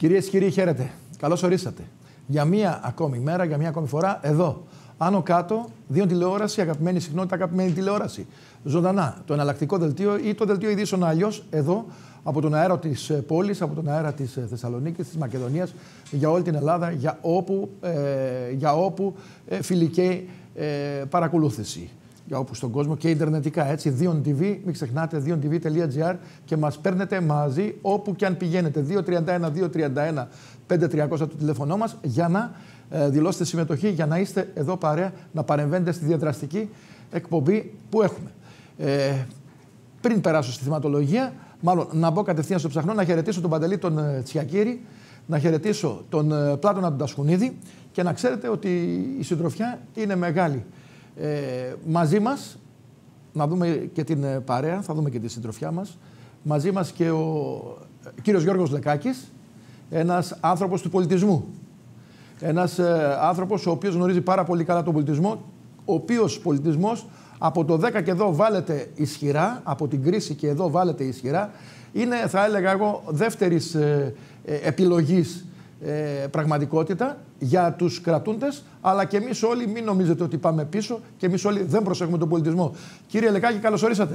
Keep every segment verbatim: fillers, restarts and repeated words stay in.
Κυρίες και κύριοι, χαίρετε. Καλώς ορίσατε. Για μία ακόμη μέρα, για μία ακόμη φορά, εδώ. Άνω κάτω, Δίον τηλεόραση, αγαπημένη συχνότητα, αγαπημένη τηλεόραση. Ζωντανά, το εναλλακτικό δελτίο ή το δελτίο ειδήσεων αλλιώς, εδώ, από τον αέρα της πόλης, από τον αέρα της Θεσσαλονίκης, της Μακεδονίας, για όλη την Ελλάδα, για όπου, ε, για όπου ε, φιλική ε, παρακολούθηση. Για όπου στον κόσμο και ιντερνετικά, έτσι, Δίον τι βι, μην ξεχνάτε, δίον τι βι τελεία τζι άρ και μας παίρνετε μαζί όπου και αν πηγαίνετε. δύο τρία ένα δύο τρία ένα πέντε τριακόσια το τηλέφωνο μας για να ε, δηλώσετε συμμετοχή, για να είστε εδώ παρέα, να παρεμβαίνετε στη διαδραστική εκπομπή που έχουμε. Ε, πριν περάσω στη θεματολογία, μάλλον να μπω κατευθείαν στο ψαχνό, να χαιρετήσω τον Παντελή τον ε, Τσιακύρη, να χαιρετήσω τον ε, Πλάτωνα τον Τασχουνίδη και να ξέρετε ότι η συντροφιά είναι μεγάλη. Ε, μαζί μας, να δούμε και την παρέα, θα δούμε και τη συντροφιά μας, μαζί μας και ο κύριος Γιώργος Λεκάκης, ένας άνθρωπος του πολιτισμού. Ένας ε, άνθρωπος ο οποίος γνωρίζει πάρα πολύ καλά τον πολιτισμό, ο οποίος πολιτισμός από το δέκα και εδώ βάλετε ισχυρά, από την κρίση και εδώ βάλετε ισχυρά, είναι, θα έλεγα εγώ, δεύτερης ε, ε, επιλογής Ε, πραγματικότητα για τους κρατούντες, αλλά και εμείς όλοι μην νομίζετε ότι πάμε πίσω και εμείς όλοι δεν προσέχουμε τον πολιτισμό. Κύριε Λεκάκη, καλώς ορίσατε.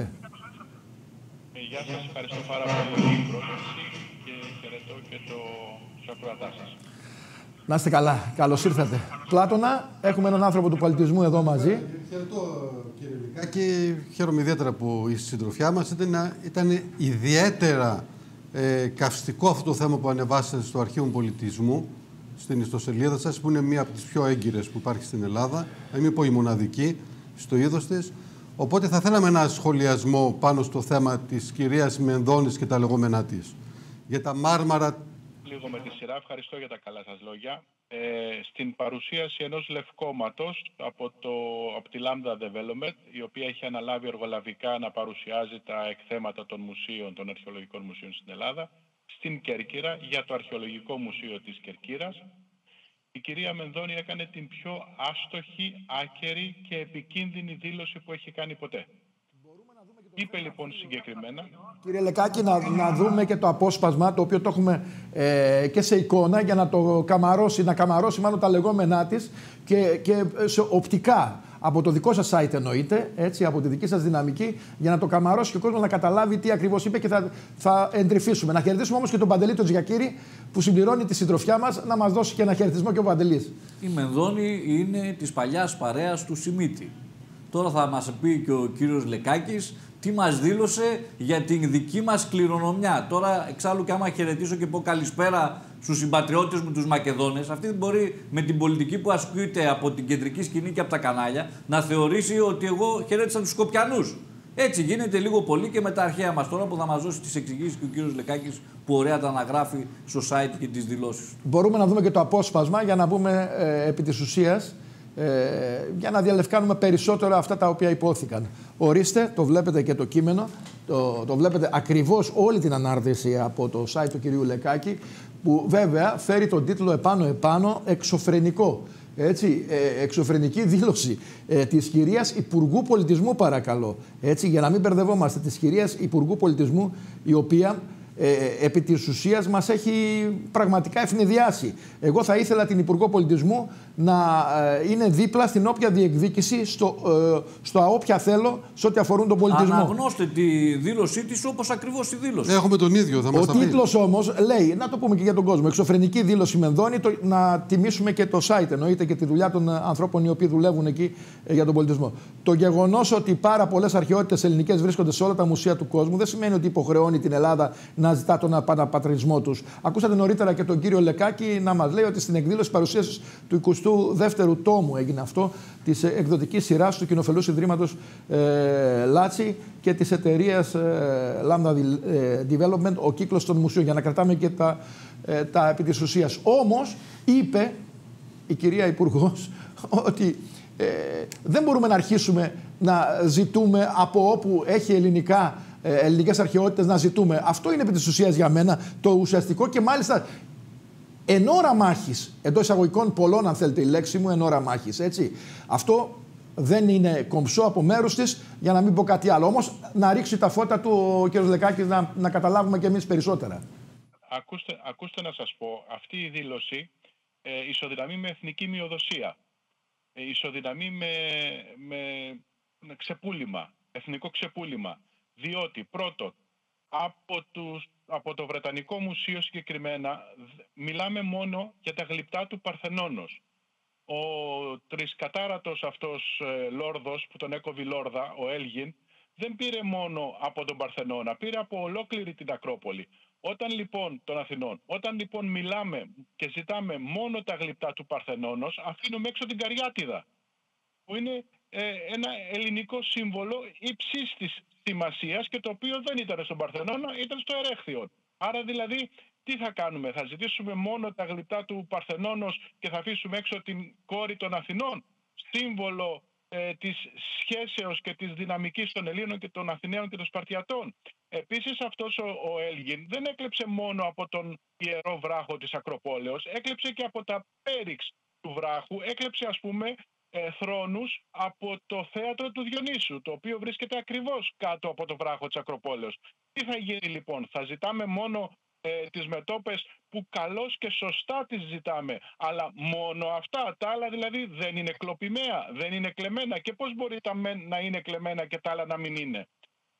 Ε, γεια σας, ευχαριστώ πάρα πολύ για την πρόσκληση και χαιρετώ και το, τους ακροατάς σας. Να είστε καλά, καλώς ήρθατε. Πλάτωνα, έχουμε έναν άνθρωπο του πολιτισμού εδώ μαζί. Χαιρετώ κύριε Λεκάκη, χαίρομαι ιδιαίτερα που η συντροφιά μας ήταν, ήταν ιδιαίτερα Ε, καυστικό αυτό το θέμα που ανεβάσατε στο Αρχείο Πολιτισμού, στην ιστοσελίδα σας, που είναι μία από τις πιο έγκυρες που υπάρχει στην Ελλάδα, να μην πω η μοναδική στο είδος της. Οπότε θα θέλαμε ένα σχολιασμό πάνω στο θέμα της κυρίας Μενδώνης και τα λεγόμενά της. Για τα Μάρμαρα. Λίγο με τη σειρά, ευχαριστώ για τα καλά σας λόγια. Ε, στην παρουσίαση ενός λευκόματος από, το, από τη Lambda Development, η οποία έχει αναλάβει εργολαβικά να παρουσιάζει τα εκθέματα των μουσείων, των αρχαιολογικών μουσείων στην Ελλάδα, στην Κέρκυρα, για το Αρχαιολογικό Μουσείο της Κερκύρας, η κυρία Μενδώνη έκανε την πιο άστοχη, άκερη και επικίνδυνη δήλωση που έχει κάνει ποτέ. Είπε λοιπόν συγκεκριμένα... Κύριε Λεκάκη, να, να δούμε και το απόσπασμα, το οποίο το έχουμε ε, και σε εικόνα, για να το καμαρώσει, να καμαρώσει μάλλον τα λεγόμενά της και, και σε οπτικά, από το δικό σας site εννοείται, έτσι, από τη δική σας δυναμική, για να το καμαρώσει και ο κόσμος να καταλάβει τι ακριβώς είπε και θα, θα εντρυφήσουμε. Να χαιρετήσουμε όμως και τον Παντελή τον Τζιακύρη, που συμπληρώνει τη συντροφιά μας, να μας δώσει και ένα χαιρετισμό και ο Παντελής. Η Μενδώνη είναι της παλιάς παρέας του Σιμίτη. Τώρα θα μας πει και ο κύριος Λεκάκης τι μας δήλωσε για την δική μας κληρονομιά. Τώρα, εξάλλου, και άμα χαιρετήσω και πω καλησπέρα στους συμπατριώτες μου, τους Μακεδόνες, αυτή μπορεί με την πολιτική που ασκείται από την κεντρική σκηνή και από τα κανάλια να θεωρήσει ότι εγώ χαιρέτησα τους Σκοπιανούς. Έτσι γίνεται λίγο πολύ και με τα αρχαία μας τώρα, που θα μας δώσει τις εξηγήσεις και ο κύριος Λεκάκης, που ωραία τα αναγράφει στο site και τις δηλώσεις. Μπορούμε να δούμε και το απόσπασμα για να μπούμε ε, επί της ουσίας. Ε, για να διαλευκάνουμε περισσότερο αυτά τα οποία υπόθηκαν. Ορίστε, το βλέπετε και το κείμενο, το, το βλέπετε ακριβώς όλη την ανάρτηση από το site του κυρίου Λεκάκη, που βέβαια φέρει τον τίτλο επάνω-επάνω εξωφρενικό. Έτσι, ε, εξωφρενική δήλωση ε, της κυρίας Υπουργού Πολιτισμού, παρακαλώ. Έτσι, για να μην μπερδευόμαστε, της κυρίας Υπουργού Πολιτισμού, η οποία Ε, επί της ουσίας μας έχει πραγματικά ευνηδιάσει. Εγώ θα ήθελα την Υπουργό Πολιτισμού να ε, είναι δίπλα στην όποια διεκδίκηση, στο, ε, στο όποια θέλω, σε ό,τι αφορούν τον πολιτισμό. Αναγνώστε τη δήλωσή της όπως ακριβώς τη δήλωση. Έχουμε τον ίδιο, θα μας Ο τα πει. τίτλος όμως λέει, να το πούμε και για τον κόσμο, εξωφρενική δήλωση Μενδώνη, το, να τιμήσουμε και το site, εννοείται, και τη δουλειά των ανθρώπων οι οποίοι δουλεύουν εκεί ε, για τον πολιτισμό. Το γεγονός ότι πάρα πολλές αρχαιότητες ελληνικές βρίσκονται σε όλα τα μουσεία του κόσμου δεν σημαίνει ότι υποχρεώνει την Ελλάδα να ζητά τον επαναπατρισμό τους. Ακούσατε νωρίτερα και τον κύριο Λεκάκη να μας λέει ότι στην εκδήλωση παρουσίασης του εικοστού δεύτερου τόμου έγινε αυτό, της εκδοτικής σειράς του Κοινοφελούς Ιδρύματος ε, Λάτσι και της εταιρείας ε, Lambda Development, ο κύκλος των μουσείων, για να κρατάμε και τα, ε, τα επί της ουσίας. Όμως, είπε η κυρία Υπουργός ότι ε, δεν μπορούμε να αρχίσουμε να ζητούμε από όπου έχει ελληνικά ελληνικές αρχαιότητες, να ζητούμε. Αυτό είναι επί της ουσίας για μένα το ουσιαστικό, και μάλιστα εν ώρα μάχης, εντός εισαγωγικών πολλών αν θέλετε η λέξη μου, εν ώρα μάχης, έτσι. Αυτό δεν είναι κομψό από μέρους της, για να μην πω κάτι άλλο. Όμως να ρίξει τα φώτα του ο κ. Λεκάκης να, να καταλάβουμε κι εμείς περισσότερα. ακούστε, ακούστε να σας πω, αυτή η δήλωση ε, ισοδυναμεί με εθνική μειοδοσία. Ε, ισοδυναμεί με, με, με ξεπούλημα, εθνικό ξεπούλημα. Διότι πρώτον, από, τους, από το Βρετανικό Μουσείο συγκεκριμένα μιλάμε μόνο για τα γλυπτά του Παρθενώνος. Ο τρισκατάρατος αυτός ε, λόρδος που τον έκοβε η Λόρδα, ο Έλγιν, δεν πήρε μόνο από τον Παρθενώνα, πήρε από ολόκληρη την Ακρόπολη. Όταν λοιπόν των Αθηνών, όταν λοιπόν μιλάμε και ζητάμε μόνο τα γλυπτά του Παρθενώνος, αφήνουμε έξω την Καριάτιδα, που είναι ε, ένα ελληνικό σύμβολο υψής της σημασίας και το οποίο δεν ήταν στον Παρθενώνα, ήταν στο Ερέχθιον. Άρα δηλαδή τι θα κάνουμε, θα ζητήσουμε μόνο τα γλυπτά του Παρθενώνος και θα αφήσουμε έξω την κόρη των Αθηνών, σύμβολο ε, της σχέσεως και της δυναμικής των Ελλήνων και των Αθηναίων και των Σπαρτιατών. Επίσης αυτός ο, ο Έλγιν δεν έκλεψε μόνο από τον ιερό βράχο της Ακροπόλεως, έκλεψε και από τα πέριξ του βράχου, έκλεψε ας πούμε ε, θρόνους από το θέατρο του Διονύσου, το οποίο βρίσκεται ακριβώς κάτω από το βράχο της Ακροπόλεως. Τι θα γίνει λοιπόν, θα ζητάμε μόνο ε, τις μετώπες που καλώς και σωστά τις ζητάμε, αλλά μόνο αυτά, τα άλλα δηλαδή δεν είναι κλοπημαία, δεν είναι κλεμμένα, και πώς μπορεί τα μεν να είναι κλεμμένα και τα άλλα να μην είναι.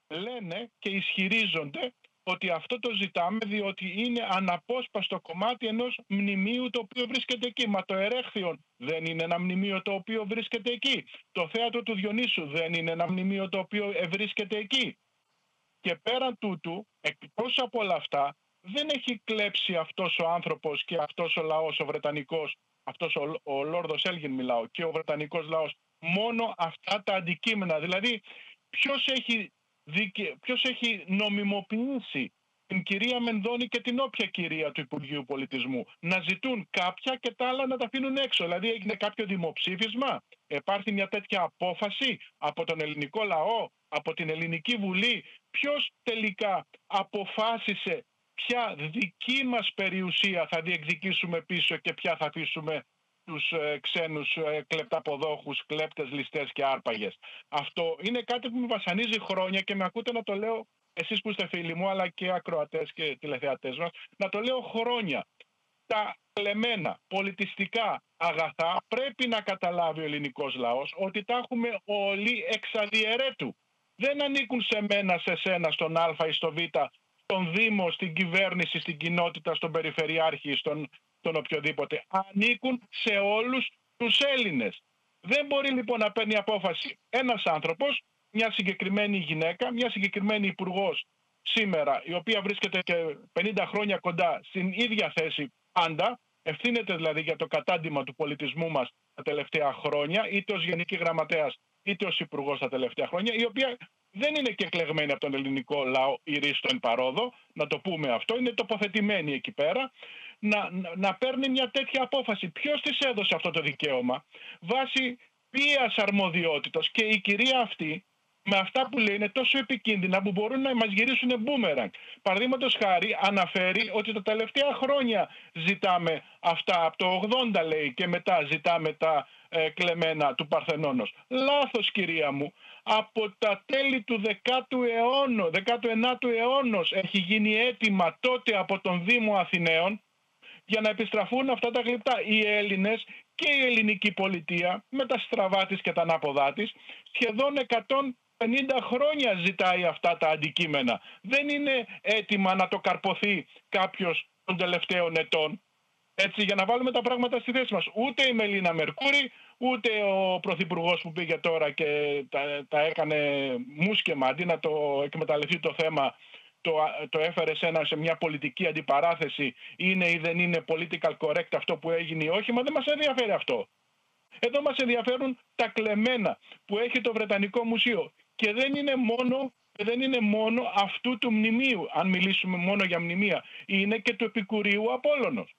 Λένε και ισχυρίζονται ότι αυτό το ζητάμε διότι είναι αναπόσπαστο κομμάτι ενός μνημείου το οποίο βρίσκεται εκεί. Μα το Ερέχθιον δεν είναι ένα μνημείο το οποίο βρίσκεται εκεί. Το θέατρο του Διονύσου δεν είναι ένα μνημείο το οποίο βρίσκεται εκεί. Και πέραν τούτου, εκτός από όλα αυτά, δεν έχει κλέψει αυτός ο άνθρωπος και αυτός ο λαός, ο Βρετανικός, αυτός ο, ο Λόρδος Έλγιν μιλάω, και ο Βρετανικός λαός, μόνο αυτά τα αντικείμενα. Δηλαδή, ποιος έχει, δικαι... ποιος έχει νομιμοποιήσει την κυρία Μενδώνη και την όποια κυρία του Υπουργείου Πολιτισμού να ζητούν κάποια και τα άλλα να τα αφήνουν έξω? Δηλαδή έγινε κάποιο δημοψήφισμα, υπάρχει μια τέτοια απόφαση από τον ελληνικό λαό, από την Ελληνική Βουλή? Ποιος τελικά αποφάσισε ποια δική μας περιουσία θα διεκδικήσουμε πίσω και ποια θα αφήσουμε τους ε, ξένους ε, κλεπταποδόχους, κλέπτες, ληστές και άρπαγες? Αυτό είναι κάτι που με βασανίζει χρόνια και με ακούτε να το λέω εσείς που είστε φίλοι μου, αλλά και ακροατές και τηλεθεατές μας, να το λέω χρόνια. Τα κλεμμένα πολιτιστικά αγαθά πρέπει να καταλάβει ο ελληνικός λαός ότι τα έχουμε όλοι εξ αδιαιρέτου. Δεν ανήκουν σε μένα, σε σένα, στον Α ή στο Β, στον Δήμο, στην κυβέρνηση, στην κοινότητα, στον Περιφερειάρχη, στον, στον οποιοδήποτε. Ανήκουν σε όλους τους Έλληνες. Δεν μπορεί λοιπόν να παίρνει απόφαση ένας άνθρωπος, μια συγκεκριμένη γυναίκα, μια συγκεκριμένη υπουργός σήμερα, η οποία βρίσκεται και πενήντα χρόνια κοντά στην ίδια θέση πάντα, ευθύνεται δηλαδή για το κατάντημα του πολιτισμού μας τα τελευταία χρόνια, είτε ως Γενική Γραμματέας είτε ως Υπουργός τα τελευταία χρόνια, η οποία δεν είναι και εκλεγμένη από τον ελληνικό λαό η ρίστο εν παρόδο, να το πούμε αυτό, είναι τοποθετημένη εκεί πέρα, να, να, να παίρνει μια τέτοια απόφαση. Ποιος της έδωσε αυτό το δικαίωμα? Βάσει ποιας αρμοδιότητας? Και η κυρία αυτή, με αυτά που λέει, είναι τόσο επικίνδυνα που μπορούν να μας γυρίσουν μπούμεραγκ. Παραδείγματος χάρη, αναφέρει ότι τα τελευταία χρόνια ζητάμε αυτά, από το ογδόντα λέει, και μετά ζητάμε τα ε, κλεμμένα του Παρθενώνος. Λάθος, κυρία μου. Από τα τέλη του δέκατου αιώνα, δέκατου ενάτου αιώνος έχει γίνει αίτημα τότε από τον Δήμο Αθηναίων για να επιστραφούν αυτά τα γλυπτά. Οι Έλληνες και η ελληνική πολιτεία με τα στραβά της και τα ανάποδά της σχεδόν εκατόν πενήντα χρόνια ζητάει αυτά τα αντικείμενα. Δεν είναι έτοιμα να το καρποθεί κάποιος των τελευταίων ετών. Έτσι, για να βάλουμε τα πράγματα στη θέση μας. Ούτε η Μελίνα Μερκούρη, ούτε ο Πρωθυπουργός που πήγε τώρα και τα, τα έκανε μουσκεμα, αντί να το εκμεταλλευτεί το θέμα, το, το έφερε σε, ένα, σε μια πολιτική αντιπαράθεση, είναι ή δεν είναι political correct αυτό που έγινε ή όχι, μα δεν μας ενδιαφέρει αυτό. Εδώ μας ενδιαφέρουν τα κλεμμένα που έχει το Βρετανικό Μουσείο. Και δεν είναι μόνο, δεν είναι μόνο αυτού του μνημείου, αν μιλήσουμε μόνο για μνημεία. Είναι και του Επικουρίου Απόλλωνος,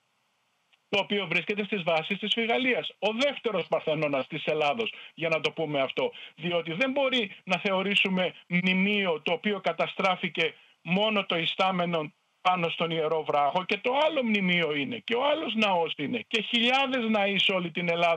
το οποίο βρίσκεται στις βάσεις της Φιγαλίας. Ο δεύτερος Παρθενώνας της Ελλάδος, για να το πούμε αυτό. Διότι δεν μπορεί να θεωρήσουμε μνημείο το οποίο καταστράφηκε μόνο το ιστάμενο πάνω στον Ιερό Βράχο, και το άλλο μνημείο είναι και ο άλλος ναός είναι και χιλιάδες ναοί σε όλη την Ελλάδα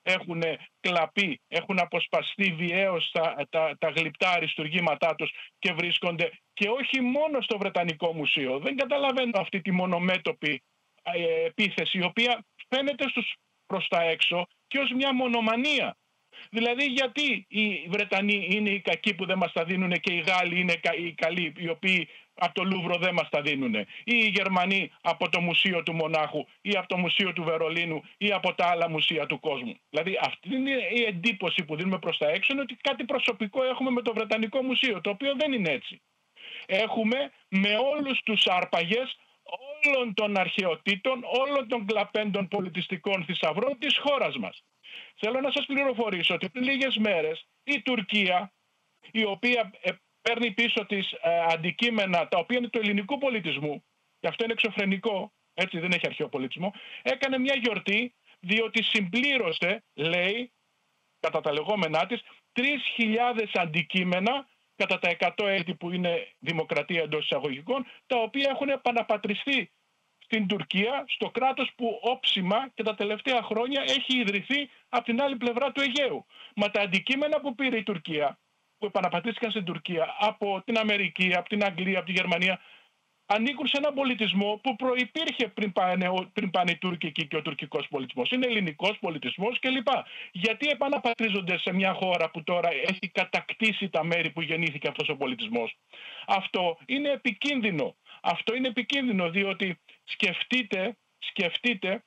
έχουν κλαπεί, έχουν αποσπαστεί βιαίως τα, τα, τα γλυπτά αριστουργήματά τους και βρίσκονται και όχι μόνο στο Βρετανικό Μουσείο. Δεν καταλαβαίνω αυτή τη μονομέτωπη ε, επίθεση, η οποία φαίνεται στους προς τα έξω και ως μια μονομανία. Δηλαδή γιατί οι Βρετανοί είναι οι κακοί που δεν μας τα δίνουν και οι Γάλλοι είναι οι καλοί οι οποίοι από το Λούβρο δεν μας τα δίνουν, ή οι Γερμανοί από το Μουσείο του Μονάχου ή από το Μουσείο του Βερολίνου ή από τα άλλα μουσεία του κόσμου. Δηλαδή αυτή είναι η εντύπωση που δίνουμε προς τα έξω, είναι ότι κάτι προσωπικό έχουμε με το Βρετανικό Μουσείο, το οποίο δεν είναι έτσι. Έχουμε με όλους τους άρπαγες όλων των αρχαιοτήτων, όλων των κλαπέντων πολιτιστικών θησαυρών της χώρας μας. Θέλω να σας πληροφορήσω ότι πριν λίγες μέρες η Τουρκία, η οποία ε, παίρνει πίσω της ε, αντικείμενα τα οποία είναι του ελληνικού πολιτισμού, και αυτό είναι εξωφρενικό, έτσι δεν έχει αρχαίο πολιτισμό, έκανε μια γιορτή διότι συμπλήρωσε, λέει, κατά τα λεγόμενά της, τρεις χιλιάδες αντικείμενα κατά τα εκατό έτη που είναι δημοκρατία εντός εισαγωγικών, τα οποία έχουν επαναπατριστεί στην Τουρκία, στο κράτος που όψιμα και τα τελευταία χρόνια έχει ιδρυθεί από την άλλη πλευρά του Αιγαίου. Μα τα αντικείμενα που πήρε η Τουρκία, που επαναπατρίστηκαν στην Τουρκία από την Αμερική, από την Αγγλία, από τη Γερμανία, ανήκουν σε έναν πολιτισμό που προϋπήρχε πριν πάνε, πριν πάνε οι Τούρκοι εκεί και ο τουρκικός πολιτισμός. Είναι ελληνικός πολιτισμός κλπ. Γιατί επαναπατρίζονται σε μια χώρα που τώρα έχει κατακτήσει τα μέρη που γεννήθηκε αυτός ο πολιτισμός? Αυτό είναι επικίνδυνο. Αυτό είναι επικίνδυνο διότι σκεφτείτε, σκεφτείτε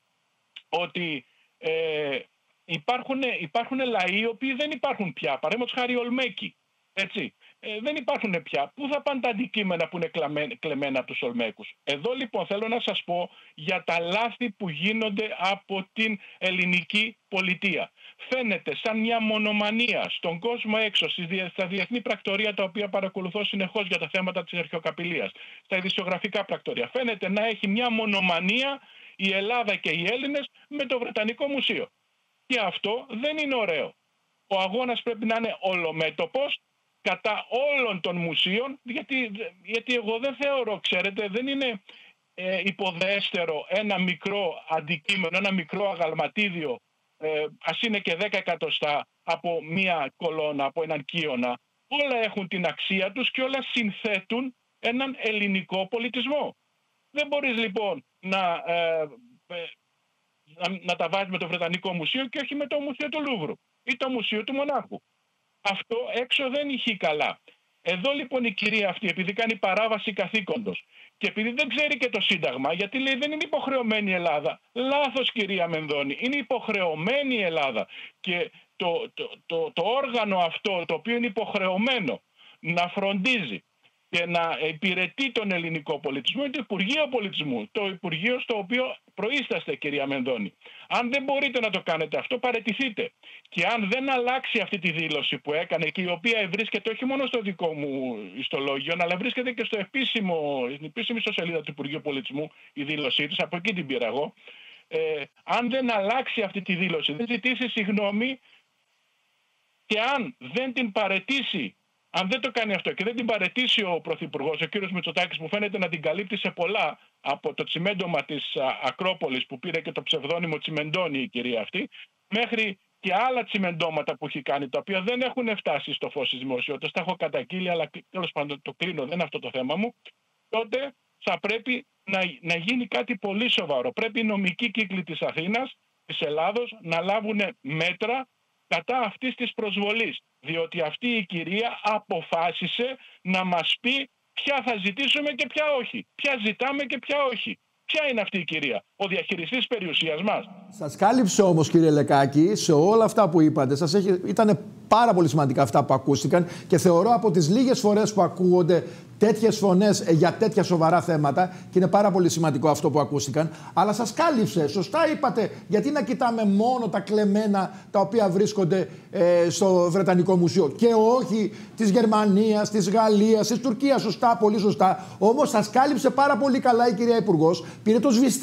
ότι ε, υπάρχουν, υπάρχουν λαοί οι οποίοι δεν υπάρχουν πια. Παραδείγματος χάρη Ολμέκοι. Έτσι. Ε, δεν υπάρχουν πια. Πού θα πάνε τα αντικείμενα που είναι κλαμμένα, κλεμμένα από τους Ολμέκους? Εδώ λοιπόν θέλω να σας πω για τα λάθη που γίνονται από την ελληνική πολιτεία. Φαίνεται σαν μια μονομανία στον κόσμο έξω, στα διεθνή πρακτορία τα οποία παρακολουθώ συνεχώς για τα θέματα της αρχαιοκαπηλείας, στα ειδησιογραφικά πρακτορία. Φαίνεται να έχει μια μονομανία η Ελλάδα και οι Έλληνες με το Βρετανικό Μουσείο. Και αυτό δεν είναι ωραίο. Ο αγώνας πρέπει να είναι ολομέτωπος κατά όλων των μουσείων, γιατί, γιατί εγώ δεν θεωρώ, ξέρετε, δεν είναι ε, υποδέστερο ένα μικρό αντικείμενο, ένα μικρό αγαλματίδιο, ε, ας είναι και δέκα εκατοστά από μία κολόνα, από έναν κύωνα. Όλα έχουν την αξία τους και όλα συνθέτουν έναν ελληνικό πολιτισμό. Δεν μπορείς λοιπόν να, ε, ε, να, να τα βάζεις με το Βρετανικό Μουσείο και όχι με το Μουσείο του Λούβρου ή το Μουσείο του Μονάχου. Αυτό έξω δεν ηχεί καλά. Εδώ λοιπόν η κυρία αυτή, επειδή κάνει παράβαση καθήκοντος και επειδή δεν ξέρει και το Σύνταγμα, γιατί λέει δεν είναι υποχρεωμένη η Ελλάδα. Λάθος, κυρία Μενδώνη, είναι υποχρεωμένη η Ελλάδα. Και το, το, το, το όργανο αυτό, το οποίο είναι υποχρεωμένο να φροντίζει και να υπηρετεί τον ελληνικό πολιτισμό, είναι το Υπουργείο Πολιτισμού. Το Υπουργείο στο οποίο προείσταστε, κυρία Μενδώνη. Αν δεν μπορείτε να το κάνετε αυτό, παραιτηθείτε. Και αν δεν αλλάξει αυτή τη δήλωση που έκανε και η οποία βρίσκεται όχι μόνο στο δικό μου ιστολόγιο, αλλά βρίσκεται και στο επίσημο, στην επίσημη ιστοσελίδα του Υπουργείου Πολιτισμού η δήλωσή της, από εκεί την πήρα εγώ. Ε, αν δεν αλλάξει αυτή τη δήλωση, δεν ζητήσει συγγνώμη και αν δεν την παραιτήσει, αν δεν το κάνει αυτό και δεν την παραιτήσει ο Πρωθυπουργός, ο κύριος Μητσοτάκης, που φαίνεται να την καλύπτει σε πολλά από το τσιμέντομα της Ακρόπολης που πήρε και το ψευδόνυμο Τσιμεντώνη η κυρία αυτή, μέχρι και άλλα τσιμεντώματα που έχει κάνει, τα οποία δεν έχουν φτάσει στο φως της δημοσιότητας, τα έχω καταγγείλει, αλλά τέλος πάντων το κλείνω, δεν είναι αυτό το θέμα μου, τότε θα πρέπει να, να γίνει κάτι πολύ σοβαρό. Πρέπει οι νομικοί κύκλοι της Αθήνας, της Ελλάδος, να λάβουν μέτρα κατά αυτής της προσβολής. Διότι αυτή η κυρία αποφάσισε να μας πει ποια θα ζητήσουμε και ποια όχι. Ποια ζητάμε και ποια όχι. Ποια είναι αυτή η κυρία? Ο διαχειριστής περιουσίας μας. Σας κάλυψε όμως, κύριε Λεκάκη, σε όλα αυτά που είπατε. Σας έχει... Ήταν πάρα πολύ σημαντικά αυτά που ακούστηκαν και θεωρώ από τις λίγες φορές που ακούγονται τέτοιες φωνές για τέτοια σοβαρά θέματα, και είναι πάρα πολύ σημαντικό αυτό που ακούστηκαν, αλλά σας κάλυψε. Σωστά είπατε, γιατί να κοιτάμε μόνο τα κλεμμένα τα οποία βρίσκονται ε, στο Βρετανικό Μουσείο και όχι της Γερμανίας, της Γαλλίας, της Τουρκίας. Σωστά, πολύ σωστά. Όμως σας κάλυψε πάρα πολύ καλά η κυρία Υπουργός. Πήρε το σβηστήρι της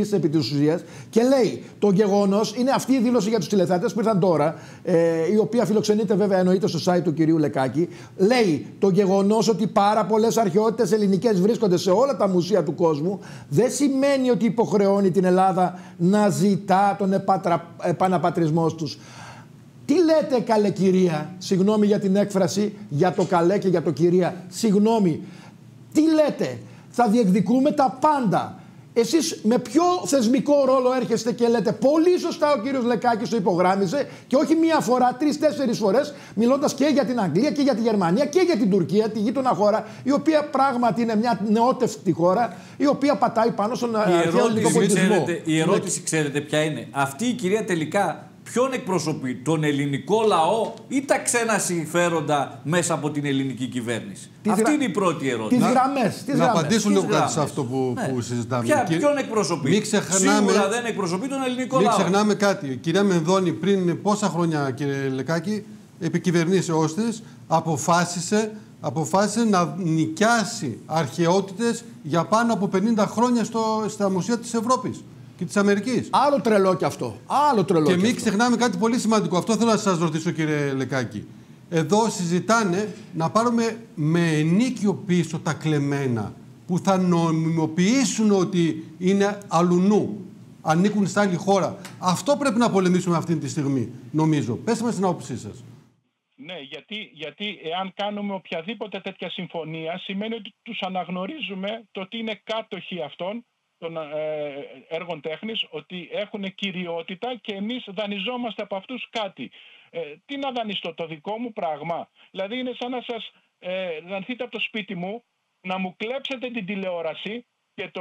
εμείς επί της ουσίας και λέει το γεγονός, είναι αυτή η δήλωση για τους τηλεθεατές που ήρθαν τώρα, ε, η οποία φιλοξενείται βέβαια εννοείται στο site του κυρίου Λεκάκη. Λέει το γεγονός ότι πάρα πολλές αρχαιότητες ελληνικές βρίσκονται σε όλα τα μουσεία του κόσμου δεν σημαίνει ότι υποχρεώνει την Ελλάδα να ζητά τον επατρα... επαναπατρισμό τους. Τι λέτε καλέ κυρία, συγγνώμη για την έκφραση, για το καλέ και για το κυρία, συγγνώμη. Τι λέτε, θα διεκδικούμε τα πάντα. Εσείς με ποιο θεσμικό ρόλο έρχεστε και λέτε, πολύ σωστά ο κύριος Λεκάκης το υπογράμμιζε και όχι μία φορά, τρεις-τέσσερις φορές, μιλώντας και για την Αγγλία και για τη Γερμανία και για την Τουρκία, τη γείτονα χώρα, η οποία πράγματι είναι μια νεότευτη χώρα, η οποία πατάει πάνω στον αρχαίο ελληνικό πολιτισμό. Η ερώτηση ξέρετε ποια είναι. Αυτή η κυρία τελικά ποιον εκπροσωπεί, τον ελληνικό λαό ή τα ξένα συμφέροντα μέσα από την ελληνική κυβέρνηση? Τις Αυτή γρα... είναι η πρώτη ερώτηση. Τις γραμμές. Τις να γραμμές. απαντήσουν λίγο κάτι σε αυτό που, ναι. που συζητάμε. Ποια, και... Ποιον εκπροσωπεί? Μην ξεχνάμε... Σίγουρα δεν εκπροσωπεί τον ελληνικό μην λαό. Μην ξεχνάμε κάτι. Η κυρία Μενδώνη πριν πόσα χρόνια, κύριε Λεκάκη, επί κυβερνήσεώς της, αποφάσισε, αποφάσισε να νοικιάσει αρχαιότητες για πάνω από πενήντα χρόνια στο, στα μουσεία της Ευρώπης και της Αμερικής. Άλλο τρελό κι αυτό. Άλλο τρελό και κι μην αυτό. ξεχνάμε κάτι πολύ σημαντικό. Αυτό θέλω να σας ρωτήσω, κύριε Λεκάκη. Εδώ συζητάνε να πάρουμε με ενίκιο πίσω τα κλεμμένα που θα νομιμοποιήσουν ότι είναι αλουνού, ανήκουν σε άλλη χώρα. Αυτό πρέπει να πολεμήσουμε αυτή τη στιγμή, νομίζω. Πέστε μας την άποψή σας. Ναι, γιατί, γιατί εάν κάνουμε οποιαδήποτε τέτοια συμφωνία, σημαίνει ότι τους αναγνωρίζουμε το ότι είναι κάτοχοι αυτών των ε, έργων τέχνης, ότι έχουν κυριότητα και εμείς δανειζόμαστε από αυτούς κάτι. Ε, τι να δανειστώ, το δικό μου πράγμα? Δηλαδή είναι σαν να σας ε, δανθείτε από το σπίτι μου, να μου κλέψετε την τηλεόραση και το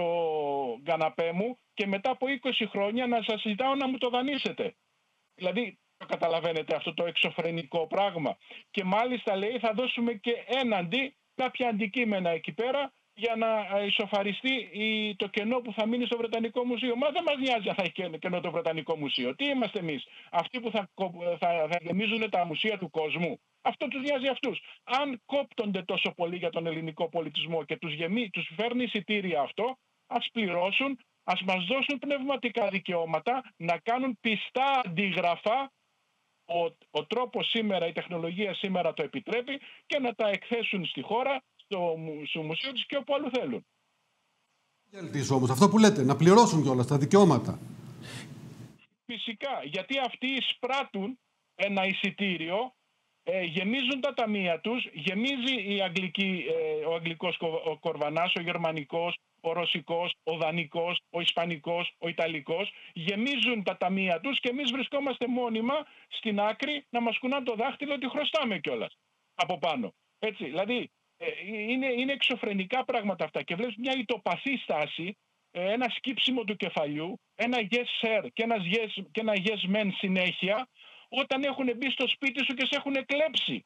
καναπέ μου και μετά από είκοσι χρόνια να σας ζητάω να μου το δανείσετε. Δηλαδή, το καταλαβαίνετε αυτό το εξωφρενικό πράγμα? Και μάλιστα λέει θα δώσουμε και έναντι κάποια αντικείμενα εκεί πέρα για να ισοφαριστεί το κενό που θα μείνει στο Βρετανικό Μουσείο. Μα δεν μας νοιάζει αν θα έχει κενό το Βρετανικό Μουσείο. Τι είμαστε εμείς? Αυτοί που θα, θα, θα γεμίζουν τα μουσεία του κόσμου? Αυτό τους νοιάζει αυτούς. Αν κόπτονται τόσο πολύ για τον ελληνικό πολιτισμό και τους, γεμί, τους φέρνει εισιτήρια αυτό, ας πληρώσουν, ας μας δώσουν πνευματικά δικαιώματα, να κάνουν πιστά αντίγραφα. Ο, ο τρόπος σήμερα, η τεχνολογία σήμερα το επιτρέπει, και να τα εκθέσουν στη χώρα, στο, στο μουσείο της και όπου αλλού θέλουν. Γιατί όμως αυτό που λέτε, να πληρώσουν κιόλας τα δικαιώματα. Φυσικά, γιατί αυτοί εισπράττουν ένα εισιτήριο, ε, γεμίζουν τα ταμεία τους, γεμίζει η αγγλική, ε, ο αγγλικός ο κορβανάς, ο γερμανικός, ο ρωσικός, ο δανικός, ο ισπανικός, ο ιταλικός, γεμίζουν τα ταμεία τους και εμείς βρισκόμαστε μόνιμα στην άκρη να μας κουνάνε το δάχτυλο ότι χρωστάμε κιόλας από πάνω. Έτσι, δηλαδή ε, είναι, είναι εξωφρενικά πράγματα αυτά και βλέπεις μια ητοπαθή στάση, ε, ένα σκύψιμο του κεφαλιού, ένα yes sir και, ένας yes, και ένα yes men συνέχεια, όταν έχουν μπει στο σπίτι σου και σε έχουν κλέψει.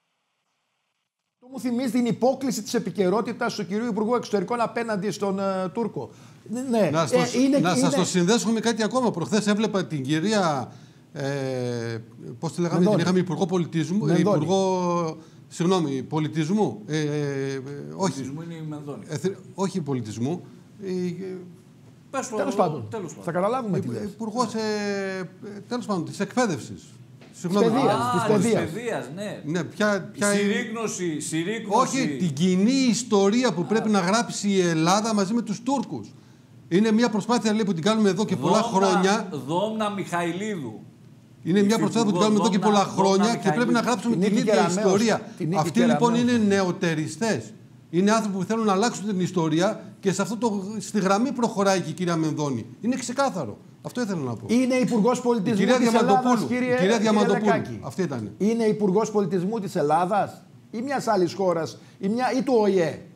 Το μου θυμίζει την υπόκληση της επικαιρότητας του κυρίου Υπουργού Εξωτερικών απέναντι στον uh, Τούρκο. Ναι. Να, στο, ε, είναι, να είναι... σας το συνδέσω με κάτι ακόμα. Προχθές έβλεπα την κυρία, ε, πώς τη λέγαμε, την είχαμε Υπουργό Πολιτισμού, ε, Υπουργό, συγγνώμη, Πολιτισμού. Ε, ε, όχι, πολιτισμού είναι η Μενδώνη. Ε, όχι Πολιτισμού. Ε, Πες το, τέλος πάντων. Τέλος πάντων. Θα καταλάβουμε ε, τι λες. Υπουργός, ε, τέλος πάντων, της εκπαίδευσης. Της παιδείας, ναι. ναι ποια, ποια συρρήγνωση, συρρήγνωση. Όχι, την κοινή ιστορία που Α. πρέπει να γράψει η Ελλάδα μαζί με τους Τούρκους. Είναι μια προσπάθεια λέει, που την κάνουμε εδώ και πολλά Δόμνα, χρόνια. Δόμνα Μιχαηλίδου. Είναι μια προσπάθεια που την κάνουμε εδώ και πολλά χρόνια Δόμνα, και πρέπει να γράψουμε την, την ίδια Κεραμέως, ιστορία. Την Αυτοί λοιπόν είναι νεοτεριστές. Είναι άνθρωποι που θέλουν να αλλάξουν την ιστορία και σε αυτό το, στη γραμμή προχωράει και η κυρία Μενδώνη. Είναι ξεκάθαρο. Αυτό ήθελα να πω. Είναι Υπουργός Πολιτισμού της Ελλάδας, κύριε, κυρία κύριε Λεκάκη. Αυτή ήταν. Είναι Υπουργός Πολιτισμού της Ελλάδας ή μιας άλλης χώρας ή, μια, ή του Ο Η Ε.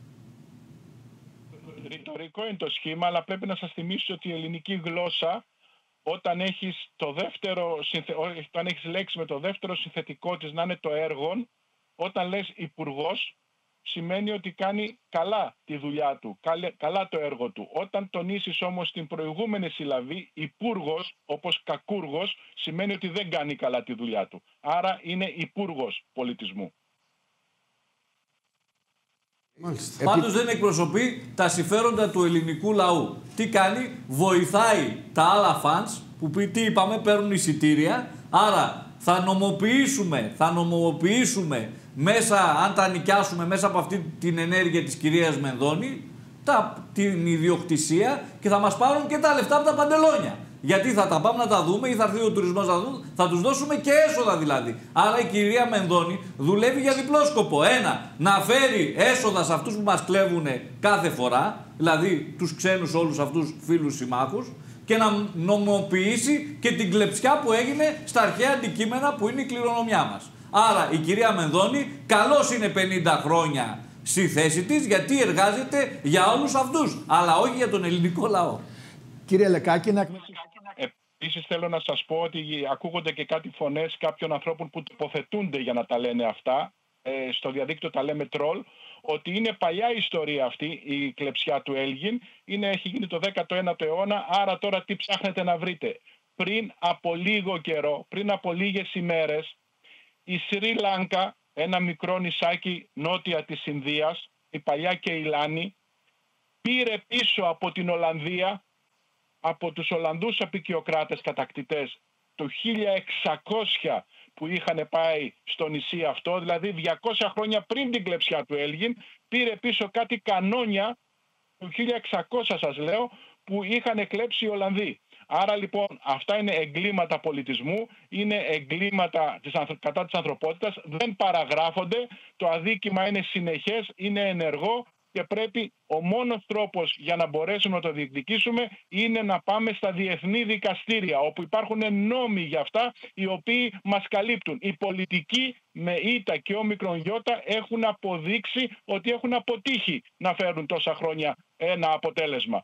Ρητορικό είναι το σχήμα, αλλά πρέπει να σας θυμίσω ότι η ελληνική γλώσσα, όταν έχεις, το δεύτερο, όταν έχεις λέξη με το δεύτερο συνθετικό της να είναι το έργον, όταν λες υπουργός, σημαίνει ότι κάνει καλά τη δουλειά του, καλά το έργο του. Όταν τονίσεις όμως την προηγούμενη συλλαβή, υπούργος, όπως κακούργος, σημαίνει ότι δεν κάνει καλά τη δουλειά του. Άρα είναι υπούργος πολιτισμού. Πάντως δεν εκπροσωπεί τα συμφέροντα του ελληνικού λαού. Τι κάνει, βοηθάει τα άλλα φανς που τι είπαμε, παίρνουν εισιτήρια. Άρα θα νομοποιήσουμε, θα νομοποιήσουμε μέσα, αν τα νοικιάσουμε μέσα από αυτή την ενέργεια της κυρίας Μενδώνη, τα, την ιδιοκτησία και θα μας πάρουν και τα λεφτά από τα παντελόνια. Γιατί θα τα πάμε να τα δούμε ή θα έρθει ο τουρισμός να δούμε, θα τους δώσουμε και έσοδα δηλαδή. Άρα η κυρία Μενδώνη δουλεύει για διπλό σκοπό. Ένα, να φέρει έσοδα σε αυτούς που μας κλέβουν κάθε φορά, δηλαδή τους ξένους όλους αυτούς φίλους συμμάχους, και να νομοποιήσει και την κλεψιά που έγινε στα αρχαία αντικείμενα που είναι η κληρονομιά μας. Άρα η κυρία Μενδώνη καλώς είναι πενήντα χρόνια στη θέση της, γιατί εργάζεται για όλους αυτούς, αλλά όχι για τον ελληνικό λαό. Κύριε Λεκάκη, να... Επίσης θέλω να σας πω ότι ακούγονται και κάτι φωνές κάποιων ανθρώπων που τοποθετούνται για να τα λένε αυτά. Ε, στο διαδίκτυο τα λέμε τρόλ, ότι είναι παλιά ιστορία αυτή η κλεψιά του Έλγιν. Είναι, έχει γίνει το δέκατο ένατο αιώνα, άρα τώρα τι ψάχνετε να βρείτε. Πριν από λίγο καιρό, πριν από λίγες ημέρες, η Σρι Λάνκα, ένα μικρό νησάκι νότια της Ινδίας, η παλιά Κεϊλάνη, πήρε πίσω από την Ολλανδία, από τους Ολλανδούς απικιοκράτες κατακτητές, το χίλια εξακόσια που είχαν πάει στο νησί αυτό, δηλαδή διακόσια χρόνια πριν την κλεψιά του Έλγιν, πήρε πίσω κάτι κανόνια του χίλια εξακόσια σας λέω, που είχαν κλέψει οι Ολλανδοί. Άρα λοιπόν αυτά είναι εγκλήματα πολιτισμού, είναι εγκλήματα της, κατά της ανθρωπότητας, δεν παραγράφονται, το αδίκημα είναι συνεχές, είναι ενεργό και πρέπει ο μόνος τρόπος για να μπορέσουμε να το διεκδικήσουμε είναι να πάμε στα διεθνή δικαστήρια, όπου υπάρχουν νόμοι για αυτά οι οποίοι μας καλύπτουν. Οι πολιτικοί με ήττα και όμικρον γιώτα έχουν αποδείξει ότι έχουν αποτύχει να φέρουν τόσα χρόνια ένα αποτέλεσμα.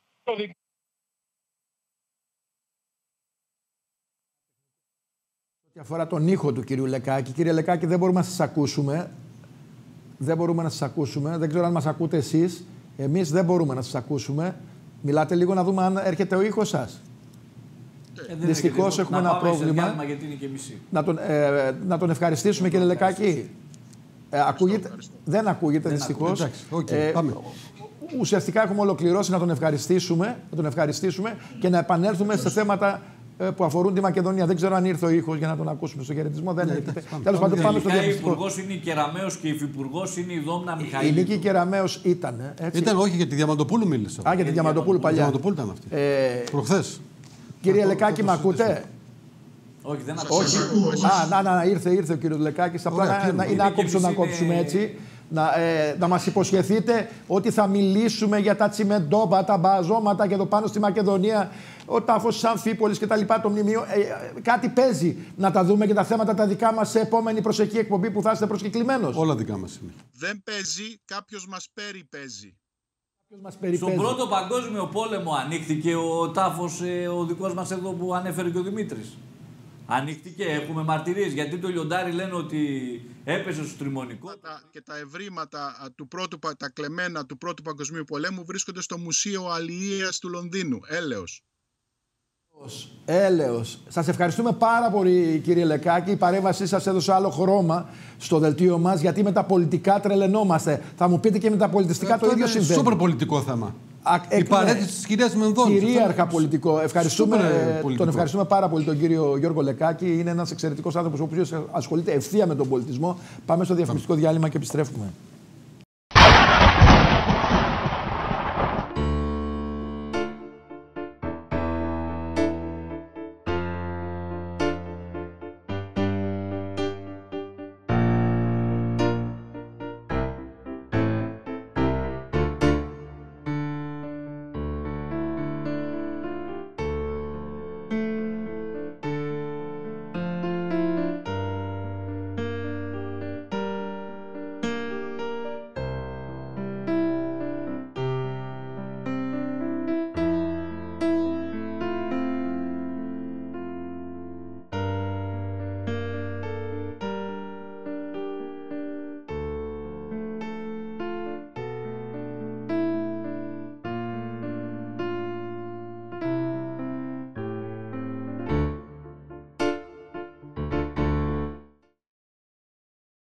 Ό,τι αφορά τον ήχο του κυρίου Λεκάκη, κύριε Λεκάκη, δεν μπορούμε να σας ακούσουμε. Δεν μπορούμε να σας ακούσουμε. Δεν ξέρω αν μας ακούτε εσείς. Εμείς δεν μπορούμε να σας ακούσουμε. Μιλάτε λίγο να δούμε αν έρχεται ο ήχος σας. Ε, Δυστυχώς έχουμε να ένα πρόβλημα. Γιατί είναι και μισή. Να, τον, ε, να τον ευχαριστήσουμε, κύριε Λεκάκη. Ε, ακούγεται, δεν ακούγεται δυστυχώς. Okay, ε, ουσιαστικά έχουμε ολοκληρώσει να τον ευχαριστήσουμε, να τον ευχαριστήσουμε και να επανέλθουμε σε θέματα που αφορούν τη Μακεδονία. Δεν ξέρω αν ήρθε ο ήχος για να τον ακούσουμε στο χαιρετισμό. Δεν έρχεται. Τέλος πάντων, πάμε στο διαδικαστικό. Η υπουργός είναι η Κεραμέως και η υφυπουργός είναι η Δόμνα Μιχαήλ. Η Νίκη Κεραμέως ήταν. Έτσι. Ήταν, όχι, για τη Διαμαντοπούλου μίλησα. Α, για τη Διαμαντοπούλου παλιά. Η Διαμαντοπούλου ήταν αυτή. Ε... Προχθές. Κύριε Λεκάκη, με ακούτε? Όχι, δεν ακούω. Όχι. Α, να, να, ήρθε, ήρθε ο κύριος Λεκάκης. Απλά να, είναι άκοψο να κόψουμε έτσι. Να, ε, να μας υποσχεθείτε ότι θα μιλήσουμε για τα τσιμεντόπα, τα μπαζώματα και εδώ πάνω στη Μακεδονία, ο τάφος της Αμφίπολης και τα λοιπά, το μνημείο. Ε, ε, κάτι παίζει. Να τα δούμε και τα θέματα τα δικά μας σε επόμενη προσεχή εκπομπή που θα είστε προσκεκλημένος. Όλα δικά μας είναι. Δεν παίζει, κάποιος μας περιπέζει. Μας Στον πρώτο παγκόσμιο πόλεμο ανοίχθηκε ο τάφος, ε, ο δικός μας εδώ που ανέφερε και ο Δημήτρης. Ανοίχτηκε, έχουμε μαρτυρίες, γιατί το λιοντάρι λένε ότι έπεσε στο τριμονικό. Και τα ευρήματα, του πρώτου, τα κλεμμένα του πρώτου παγκοσμίου πολέμου βρίσκονται στο Μουσείο Αλληλείας του Λονδίνου. Έλεος. Έλεος. Σας ευχαριστούμε πάρα πολύ, κύριε Λεκάκη. Η παρέμβασή σας έδωσε άλλο χρώμα στο δελτίο μας, γιατί με τα πολιτικά τρελαινόμαστε. Θα μου πείτε και με τα πολιτιστικά αυτό το ίδιο συμβαίνει. Είναι σούπερ πολιτικό θέμα. Α, η παρέτηση της κυρίας Μενδώνη. Κυρίαρχα πολιτικό. Ευχαριστούμε, πολιτικό. Τον ευχαριστούμε πάρα πολύ τον κύριο Γιώργο Λεκάκη. Είναι ένας εξαιρετικός άνθρωπος ο οποίος ασχολείται ευθεία με τον πολιτισμό. Πάμε στο διαφημιστικό διάλειμμα και επιστρέφουμε.